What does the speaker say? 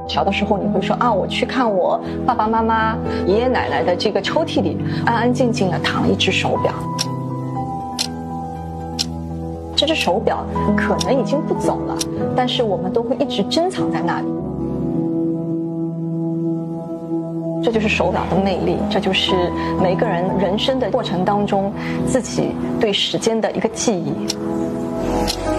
小的时候你会说啊，我去看我爸爸妈妈、爷爷奶奶的这个抽屉里，安安静静的躺了一只手表。这只手表可能已经不走了，但是我们都会一直珍藏在那里。这就是手表的魅力，这就是每个人人生的过程当中自己对时间的一个记忆。